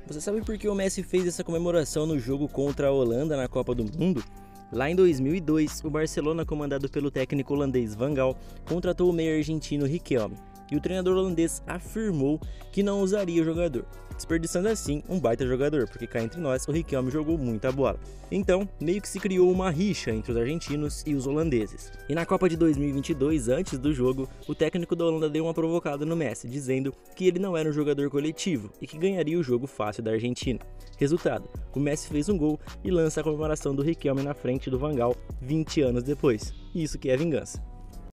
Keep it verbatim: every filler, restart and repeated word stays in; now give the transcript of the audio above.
Você sabe por que o Messi fez essa comemoração no jogo contra a Holanda na Copa do Mundo? Lá em dois mil e dois, o Barcelona, comandado pelo técnico holandês Van Gaal, contratou o meio argentino Riquelme, e o treinador holandês afirmou que não usaria o jogador, desperdiçando assim um baita jogador, porque cá entre nós o Riquelme jogou muita bola. Então, meio que se criou uma rixa entre os argentinos e os holandeses. E na Copa de dois mil e vinte e dois, antes do jogo, o técnico da Holanda deu uma provocada no Messi, dizendo que ele não era um jogador coletivo e que ganharia o jogo fácil da Argentina. Resultado, o Messi fez um gol e lança a comemoração do Riquelme na frente do Van Gaal vinte anos depois. Isso que é vingança.